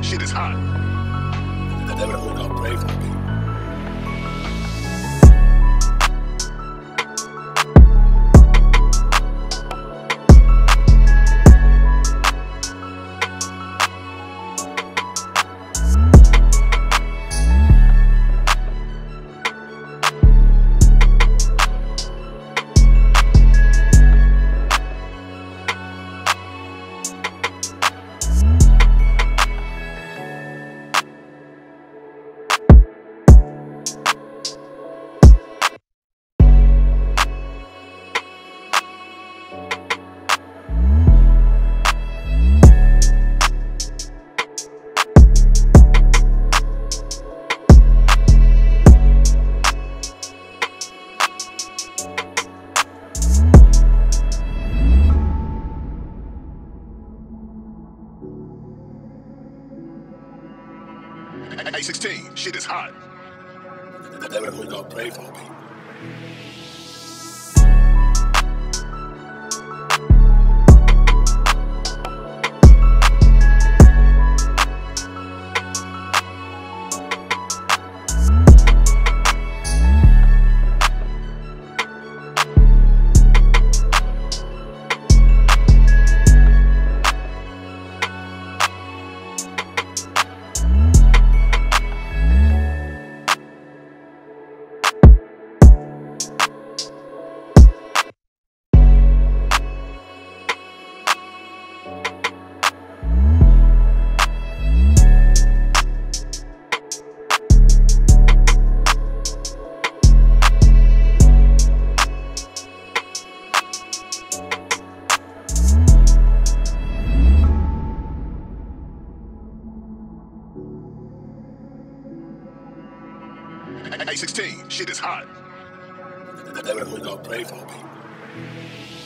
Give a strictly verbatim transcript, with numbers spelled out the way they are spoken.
shit is hot. The neverhood got pray for me. A sixteen, shit is hot. The neverhood got pray for me. A sixteen, shit is hot. The neverhood got pray for me.